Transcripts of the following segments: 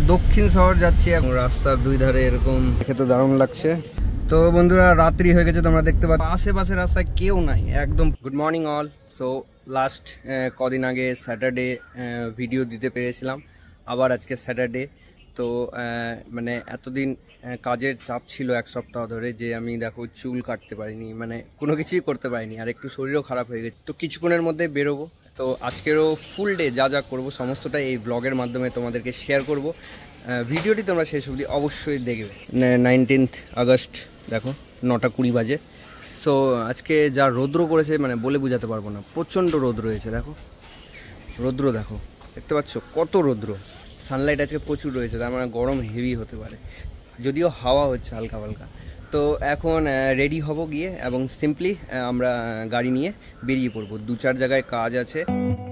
দক্ষিণ শহর যাচ্ছি এখন। রাস্তার দুই ধারে এরকম দেখে তো দারুণ লাগছে। তো বন্ধুরা রাত্রি হয়ে গেছে, তোমরা দেখতে পাচ্ছ আশেপাশে রাস্তায় কেউ নাই একদম। Good morning all. So last কদিন আগে স্যাটারডে ভিডিও দিতে পেরেছিলাম, আবার আজকে স্যাটারডে। তো মানে এতদিন কাজের চাপ ছিল এক সপ্তাহ ধরে, যে আমি দেখো চুল কাটতে পারিনি, মানে কোনো কিছুই করতে পারিনি, আর একটু শরীরও খারাপ হয়ে গেছে। তো কিছুক্ষণের মধ্যে বেরোবো। তো আজকেরও ফুল ডে যা যা করবো সমস্তটাই এই ব্লগের মাধ্যমে তোমাদেরকে শেয়ার করব। ভিডিওটি তোমরা শেষ অবধি অবশ্যই দেখবে। 19 আগস্ট দেখো 9:20 বাজে। সো আজকে যা রৌদ্র করেছে মানে বলে বোঝাতে পারবো না, প্রচণ্ড রৌদ্র রয়েছে। দেখো রৌদ্র, দেখো দেখতে পাচ্ছ কত রৌদ্র। সানলাইট আজকে প্রচুর রয়েছে, তার মানে গরম হেভি হতে পারে, যদিও হাওয়া হচ্ছে হালকা হালকা। তো এখন রেডি হব গিয়ে, এবং সিম্পলি আমরা গাড়ি নিয়ে বেরিয়ে পড়বো। 2-4 জায়গায় কাজ আছে।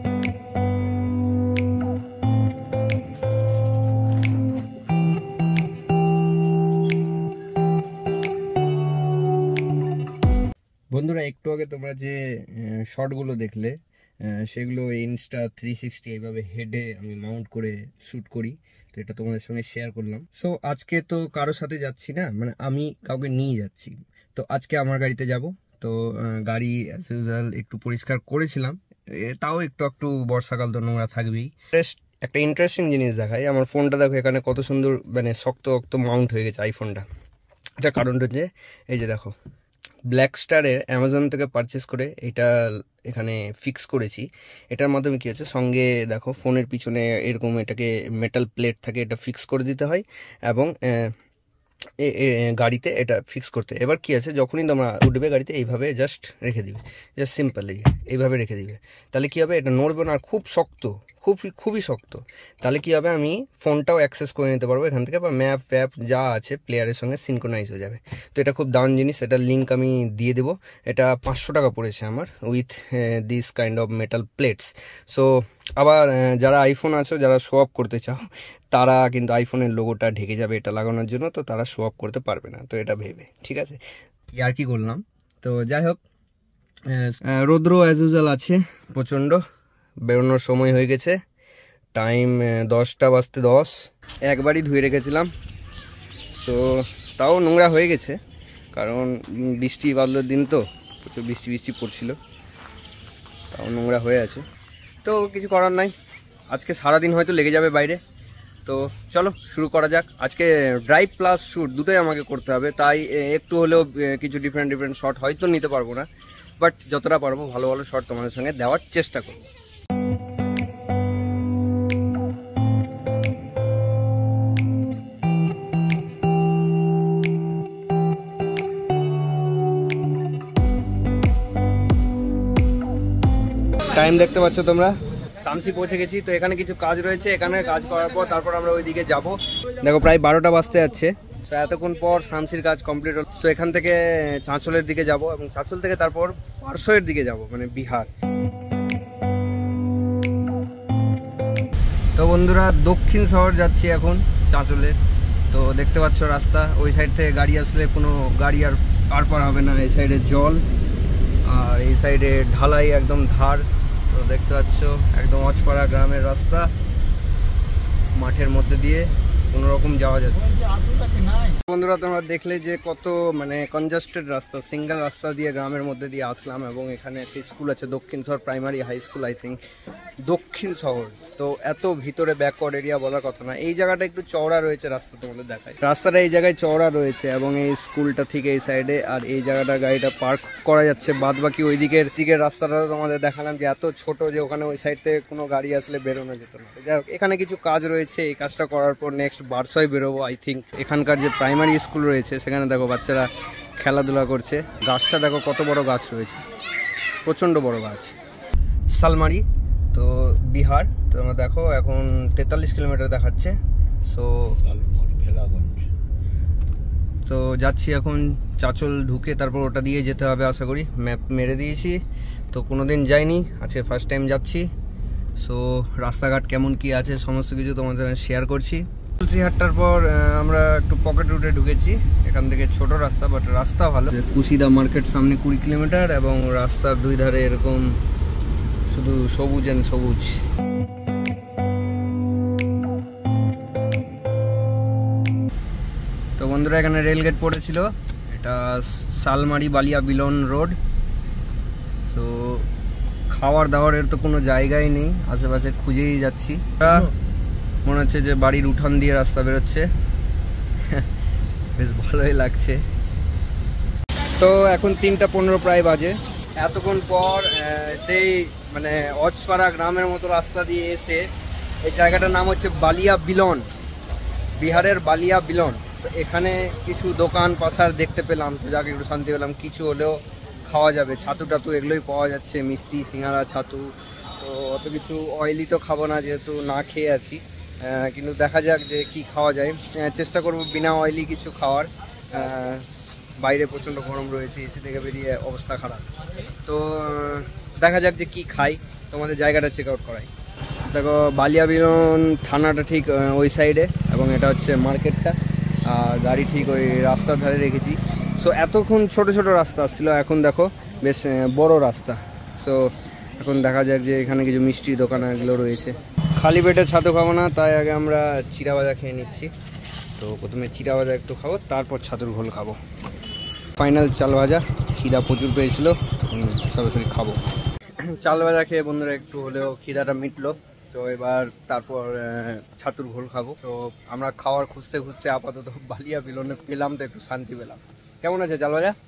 বন্ধুরা একটু আগে তোমরা যে শর্টগুলো দেখলে, সেগুলো ইনস্টা 360 এইভাবে হেডে আমি মাউন্ট করে শ্যুট করি। তো এটা তোমাদের সঙ্গে শেয়ার করলাম। সো আজকে তো কারোর সাথে যাচ্ছি না, মানে আমি কাউকে নিয়ে যাচ্ছি। তো আজকে আমার গাড়িতে যাব। তো গাড়ি অ্যাজ ইউজুয়াল একটু পরিষ্কার করেছিলাম, তাও একটু একটু বর্ষাকাল তো নোংরা থাকবেই। একটা ইন্টারেস্টিং জিনিস দেখাই, আমার ফোনটা দেখো এখানে কত সুন্দর মানে শক্ত শক্ত মাউন্ট হয়ে গেছে আইফোনটা। এটার কারণটা হচ্ছে এই যে দেখো, ব্ল্যাক স্টারের অ্যামাজন থেকে পারচেস করে এটা এখানে ফিক্স করেছি। এটার মাধ্যমে কী হচ্ছে, সঙ্গে দেখো ফোনের পিছনে এরকম এটাকে মেটাল প্লেট থাকে, এটা ফিক্স করে দিতে হয়, এবং গাড়িতে এটা ফিক্স করতে। এবার কি আছে, যখনই তোমরা উঠবে গাড়িতে এইভাবে জাস্ট রেখে দিবে, জাস্ট সিম্পলি এইভাবে রেখে দিবে। তাহলে কী হবে, এটা নড়বে না, আর খুব শক্ত, খুবই শক্ত। তাহলে কী হবে, আমি ফোনটাও অ্যাক্সেস করে নিতে পারবো এখান থেকে, বা ম্যাপ ফ্যাপ যা আছে প্লেয়ারের সঙ্গে সিনক্রোনাইজ হয়ে যাবে। তো এটা খুব দারুণ জিনিস, এটার লিঙ্ক আমি দিয়ে দেবো। এটা 500 টাকা পড়েছে আমার, with this kind of metal plates. So আবার যারা আইফোন আছো, যারা শো অফ করতে চাও, তারা কিন্তু আইফোনের লোগোটা ঢেকে যাবে এটা লাগানোর জন্য, তো তারা শো অফ করতে পারবে না। তো এটা ভেবে ঠিক আছে, আর কি করলাম। তো যাই হোক, রৌদ্র অ্যাজ ইউজুয়াল আছে প্রচণ্ড, বেরোনোর সময় হয়ে গেছে। টাইম 10টা বাজতে 10। একবারই ধুয়ে রেখেছিলাম, সো তাও নোংরা হয়ে গেছে, কারণ বৃষ্টি বাদলের দিন তো, প্রচুর বৃষ্টি পড়ছিল, তাও নোংরা হয়ে আছে। তো কিছু করার নাই, আজকে সারাদিন হয়তো লেগে যাবে বাইরে। তো চলো শুরু করা যাক। আজকে ড্রাইভ প্লাস শ্যুট দুটোই আমাকে করতে হবে, তাই একটু হলেও কিছু ডিফারেন্ট শট হয়তো নিতে পারবো না, বাট যতটা পারবো ভালো শট তোমাদের সঙ্গে দেওয়ার চেষ্টা করবো। টাইম দেখতে পাচ্ছ তোমরা, শামসি পৌঁছে গেছি। তো এখানে কিছু কাজ রয়েছে, এখানে কাজ করার পর তারপর আমরা ওইদিকে যাব। দেখো প্রায় 12টা বাজতে যাচ্ছে। সো এতক্ষণ পর শামসির কাজ কমপ্লিট হল। সো এখান থেকে চাঁচলের দিকে যাব, এবং চাঁচল থেকে তারপর পারশোয়ের দিকে যাব, মানে বিহার। তো বন্ধুরা দক্ষিণ শহর যাচ্ছি এখন, চাঁচলে। তো দেখতে পাচ্ছ রাস্তা, ওই সাইড থেকে গাড়ি আসলে কোনো গাড়ি আর পার হবে না। এই সাইডে জল, আর এই সাইডে ঢালাই একদম ধার। তো দেখতে পাচ্ছ একদম অচপাড়া গ্রামের রাস্তা, মাঠের মধ্যে দিয়ে কোনো রকম যাওয়া যাচ্ছে। বন্ধুরা তোমরা দেখলে যে কত মানে কনজাস্টেড রাস্তা, সিঙ্গেল রাস্তা দিয়ে গ্রামের মধ্যে দিয়ে আসলাম, এবং এখানে একটি স্কুল আছে Dakshin Shahar primary high school, I think Dakshin Shahar. তো এত ভিতরে ব্যাকওয়ার্ড এরিয়া বলার কথা না। এই জায়গাটা একটু চওড়া রয়েছে, রাস্তা তোমাদের দেখায়, রাস্তাটা এই জায়গায় চওড়া রয়েছে, এবং এই স্কুলটা ঠিক এই সাইডে, আর এই জায়গাটা গাড়িটা পার্ক করা যাচ্ছে। বাদ বাকি ওই দিকের রাস্তাটা তোমাদের দেখালাম যে এত ছোট যে ওখানে ওই সাইড থেকে কোনো গাড়ি আসলে বেরোনো যেত না। যাই হোক, এখানে কিছু কাজ রয়েছে, এই কাজটা করার পর নেক্সট বারসয় বেরোবো আই থিঙ্ক। এখানকার যে প্রাইমারি স্কুল রয়েছে সেখানে দেখো বাচ্চারা খেলাধুলা করছে। গাছটা দেখো কত বড় গাছ রয়েছে, প্রচণ্ড বড় গাছ। শালমারি, তো বিহার। তো আমরা দেখো এখন 43 কিলোমিটার দেখাচ্ছে। তো যাচ্ছি এখন চাঁচল ঢুকে, তারপর ওটা দিয়ে যেতে হবে আশা করি। ম্যাপ মেরে দিয়েছি, তো কোনোদিন যাইনি, আজকে ফার্স্ট টাইম যাচ্ছি। সো রাস্তাঘাট কেমন কি আছে সমস্ত কিছু তোমাদের শেয়ার করছি। তুলসীহাটটার পর আমরা একটু পকেট রুটে ঢুকেছি, এখান থেকে ছোট রাস্তা, বাট রাস্তা ভালো। কুশিদা মার্কেট সামনে 20 কিলোমিটার, এবং রাস্তার দুই ধারে এরকম শুধু সবুজ অ্যান্ড সবুজ। বন্ধুরা এখানে রেলগেট পড়েছিল, এটা শালমারি বালিয়া বিলন রোড। তো খাওয়ার দাওয়ারের তো কোনো জায়গাই নেই, আশেপাশে খুঁজেই যাচ্ছি। মনে হচ্ছে যে বাড়ির উঠান দিয়ে রাস্তা বেরোচ্ছে, বেশ ভালোই লাগছে। তো এখন 3:15 প্রায় বাজে। এতক্ষণ পর সেই মানে অজপাড়া গ্রামের মতো রাস্তা দিয়ে এসে এই জায়গাটার নাম হচ্ছে বালিয়া বিলন, বিহারের বালিয়া বিলন। তো এখানে কিছু দোকান পাশার দেখতে পেলাম, তো যাকে একটু শান্তি পেলাম। কিছু হলেও খাওয়া যাবে, ছাতু টাতু এগুলোই পাওয়া যাচ্ছে, মিষ্টি সিঙ্গারা ছাতু। তো অত কিছু অয়েলি তো খাবো না, যেহেতু না খেয়ে আছি। কিন্তু দেখা যাক যে কি খাওয়া যায়, চেষ্টা করব বিনা অয়েলি কিছু খাওয়ার। বাইরে প্রচণ্ড গরম রয়েছে, এসি থেকে বেরিয়ে অবস্থা খারাপ। তো দেখা যাক যে কি খাই, তোমাদের জায়গাটা চেক আউট করাই। দেখো বালিয়া বিলন থানাটা ঠিক ওই সাইডে, এবং এটা হচ্ছে মার্কেটটা। আর গাড়ি ঠিক ওই রাস্তার ধারে রেখেছি। সো এতক্ষণ ছোট ছোট রাস্তা ছিল, এখন দেখো বেশ বড় রাস্তা। সো এখন দেখা যাক যে এখানে কিছু মিষ্টি দোকান এগুলো রয়েছে। খালি পেটে ছাতু খাবো না, তাই আগে আমরা চিড়া ভাজা খেয়ে নিচ্ছি। তো প্রথমে চিড়া ভাজা একটু খাবো, তারপর ছাতুর ঘোল খাবো। ফাইনাল চাল ভাজা, খিদা প্রচুর পেয়েছিল, সরাসরি খাবো। চাল ভাজা খেয়ে বন্ধুরা একটু হলেও খিদাটা মিটলো। তো এবার তারপর ছাতুর ঘোল খাবো। তো আমরা খাওয়ার খুঁজতে খুঁজতে আপাতত বালিয়া বিলনে পেলাম, তো একটু শান্তি পেলাম। কেমন আছে চাল ভাজা?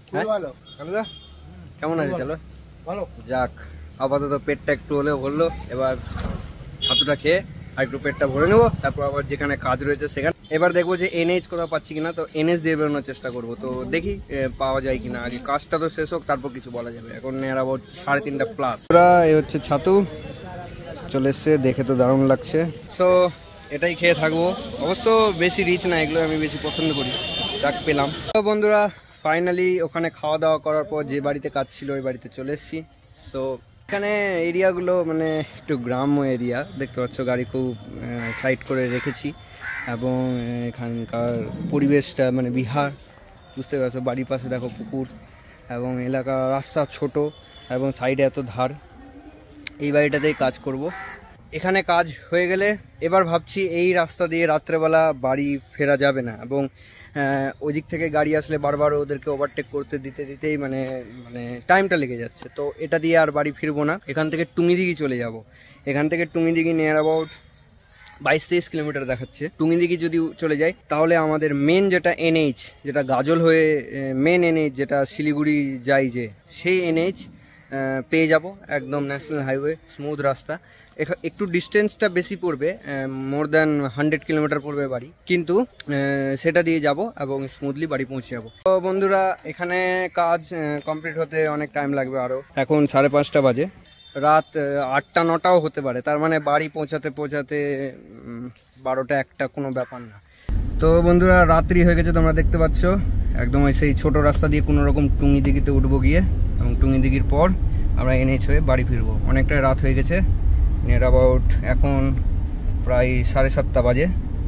কেমন আছে চাল ভালো? যাক, আপাতত পেটটা একটু হলেও ভরলো। এবার ছাতুটা খেয়ে আর একটু পেটটা ভরে নেবো, তারপর আবার যেখানে কাজ রয়েছে সেখানে। এবার দেখবো যে এনএইচ কোথাও পাচ্ছি কিনা, তো এনএইচ দিয়ে বেরোনোর চেষ্টা করবো। তো দেখি পাওয়া যায় কিনা, আগে কাজটা তো শেষ হোক, তারপর কিছু বলা যাবে। এখন অ্যাবাউট 3:30+। এই হচ্ছে ছাতু চলে এসছে, দেখে তো দারুণ লাগছে। সো এটাই খেয়ে থাকবো। অবশ্য বেশি রিচ না এগুলো, আমি বেশি পছন্দ করি। যাক পেলাম। তো বন্ধুরা ফাইনালি ওখানে খাওয়া দাওয়া করার পর যে বাড়িতে কাজ ছিল ওই বাড়িতে চলে এসেছি। তো এখানে এরিয়াগুলো মানে একটু গ্রাম্য এরিয়া, দেখতে পাচ্ছ গাড়ি খুব সাইড করে রেখেছি। এবং এখানকার পরিবেশটা মানে বিহার, বুঝতে পারছো। বাড়ির পাশে দেখো পুকুর, এবং এলাকা রাস্তা ছোট, এবং সাইডে এত ধার। এই বাড়িটাতেই কাজ করব। এখানে কাজ হয়ে গেলে এবার ভাবছি এই রাস্তা দিয়ে রাত্রেবেলা বাড়ি ফেরা যাবে না, এবং ওই দিক থেকে গাড়ি আসলে বারবার ওদেরকে ওভারটেক করতে দিতে দিতেই মানে টাইমটা লেগে যাচ্ছে। তো এটা দিয়ে আর বাড়ি ফিরবো না, এখান থেকে টুঙ্গিদিঘি চলে যাব। এখান থেকে টুঙ্গিদিঘি নিয়ার অ্যাবাউট 22-23 কিলোমিটার দেখাচ্ছে। টুঙ্গিদিঘি যদি চলে যায় তাহলে আমাদের মেন যেটা এনএইচ, যেটা গাজল হয়ে মেন এনএইচ যেটা শিলিগুড়ি যায়, যে সেই এনএইচ পেয়ে যাব। একদম ন্যাশনাল হাইওয়ে, স্মুথ রাস্তা। একটু ডিস্টেন্সটা বেশি পড়বে, মোর দ্যান 100 কিলোমিটার পড়বে বাড়ি, কিন্তু সেটা দিয়ে যাব এবং স্মুথলি বাড়ি পৌঁছে যাব। তো বন্ধুরা এখানে কাজ কমপ্লিট হতে অনেক টাইম লাগবে আরও। এখন 5:30 বাজে, রাত 8টা-9টাও হতে পারে। তার মানে বাড়ি পৌঁছাতে 12টা-1টা কোনো ব্যাপার না। তো বন্ধুরা রাত্রি হয়ে গেছে, তোমরা দেখতে পাচ্ছ। একদম সেই ছোট রাস্তা দিয়ে কোনো রকম টুঙ্গিদিঘিতে উঠবো গিয়ে, এবং টুঙ্গিদিঘির পর আমরা এনএইচ হয়ে বাড়ি ফিরবো। অনেকটা রাত হয়ে গেছে, নিয়ার অ্যাবাউট এখন প্রায় 7:30 বাজে।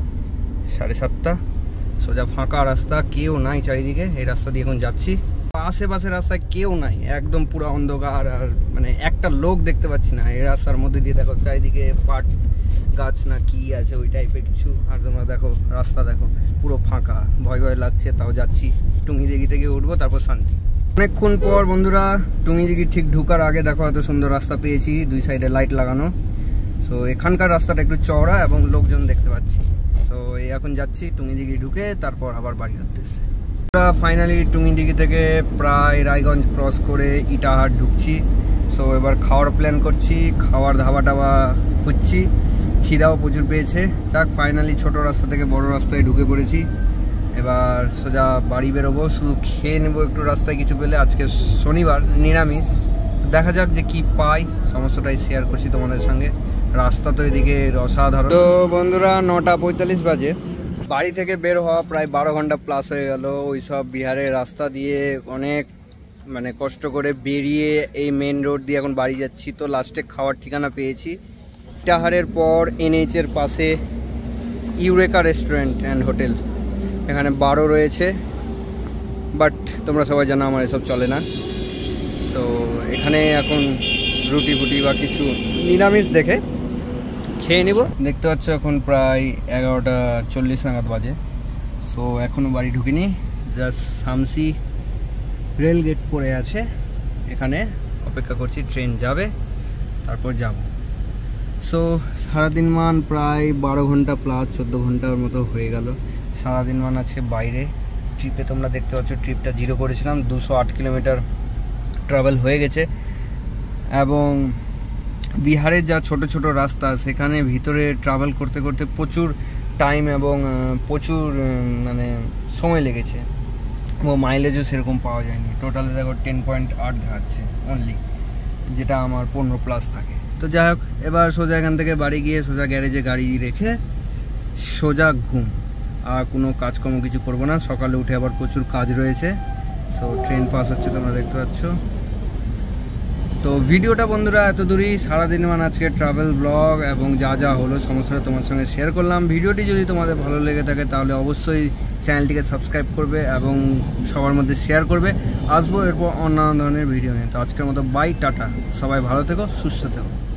7:30, সোজা ফাঁকা রাস্তা, কেউ নাই চারিদিকে। এই রাস্তা দিয়ে এখন যাচ্ছি, আশেপাশে রাস্তায় কেউ নাই, একদম পুরো অন্ধকার। আর মানে একটা লোক দেখতে পাচ্ছি না। এই রাস্তার মধ্যে দিয়ে দেখো চারিদিকে পাট গাছ না কি আছে ওই টাইপের কিছু। আর তোমরা দেখো রাস্তা দেখো পুরো ফাঁকা, ভয় ভয় লাগছে, তাও যাচ্ছি। টুঙ্গিদিঘি থেকে উঠবো, তারপর শান্তি। অনেকক্ষণ পর বন্ধুরা টুঙ্গিদিঘি ঠিক ঢুকার আগে দেখো এত সুন্দর রাস্তা পেয়েছি, দুই সাইডে লাইট লাগানো। সো এখানকার রাস্তাটা একটু চওড়া এবং লোকজন দেখতে পাচ্ছি। সো এখন যাচ্ছি টুঙ্গিদিঘি ঢুকে, তারপর আবার বাড়ি উঠতেছে। ফাইনালি টুঙ্গিদিঘি থেকে প্রায় রায়গঞ্জ ক্রস করে ইটাহার ঢুকছি। সো এবার খাওয়ার প্ল্যান করছি, খাওয়ার ধাবা টাবা খুঁজছি। খিদাও প্রচুর পেয়েছে। যাক ফাইনালি ছোট রাস্তা থেকে বড় রাস্তায় ঢুকে পড়েছি। এবার সোজা বাড়ি বেরোবো, শুধু খেয়ে নেবো একটু রাস্তায় কিছু পেলে। আজকে শনিবার, নিরামিষ। দেখা যাক যে কি পাই, সমস্তটাই শেয়ার করছি তোমাদের সঙ্গে। রাস্তা তো এদিকে অসাধারণ। তো বন্ধুরা 9:45 বাজে, বাড়ি থেকে বের হওয়া প্রায় 12 ঘন্টা প্লাস হয়ে গেল। ওই সব বিহারের রাস্তা দিয়ে অনেক মানে কষ্ট করে বেরিয়ে এই মেন রোড দিয়ে এখন বাড়ি যাচ্ছি। তো লাস্টে খাওয়ার ঠিকানা পেয়েছি ইটাহারের পর এনএইচ এর পাশে ইউরেকা রেস্টুরেন্ট অ্যান্ড হোটেল। এখানে বারও রয়েছে, বাট তোমরা সবাই জানো আমার এসব চলে না। তো এখানে এখন রুটি ফুটি বা কিছু নিরামিষ দেখে খেয়ে নিব। দেখতে পাচ্ছ এখন প্রায় 11:40 নাগাদ বাজে। সো এখনও বাড়ি ঢুকিনি, জাস্ট শামসি রেল গেট পড়ে আছে, এখানে অপেক্ষা করছি ট্রেন যাবে তারপর যাব। সো সারাদিন মান প্রায় 12 ঘন্টা প্লাস 14 ঘন্টার মতো হয়ে গেল। সারাদিন মান আছে বাইরে ট্রিপে। তোমরা দেখতে পাচ্ছ ট্রিপটা 0 করেছিলাম, 208 কিলোমিটার ট্রাভেল হয়ে গেছে। এবং বিহারের যা ছোট ছোট রাস্তা সেখানে ভিতরে ট্রাভেল করতে করতে প্রচুর টাইম এবং প্রচুর মানে সময় লেগেছে এবং মাইলেজও সেরকম পাওয়া যায়নি। টোটালে দেখো 10.8 দেখাচ্ছে অনলি, যেটা আমার 15+ থাকে। তো যাই হোক, এবার সোজা এখান থেকে বাড়ি গিয়ে সোজা গ্যারেজে গাড়ি রেখে সোজা ঘুম, আর কোনো কাজকর্ম কিছু করবো না। সকালে উঠে আবার প্রচুর কাজ রয়েছে। সো ট্রেন পাস হচ্ছে, তোমরা দেখতে পাচ্ছ। তো ভিডিওটা বন্ধুরা এত দূরই, সারাদিন মানে আজকে ট্রাভেল ব্লগ এবং যা যা হলো সমস্তটা তোমার সঙ্গে শেয়ার করলাম। ভিডিওটি যদি তোমাদের ভালো লেগে থাকে তাহলে অবশ্যই চ্যানেলটিকে সাবস্ক্রাইব করবে এবং সবার মধ্যে শেয়ার করবে। আসবো এরপর অন্যান্য ধরনের ভিডিও নিয়ে। তো আজকের মতো বাই, টাটা, সবাই ভালো থেকো, সুস্থ থেকো।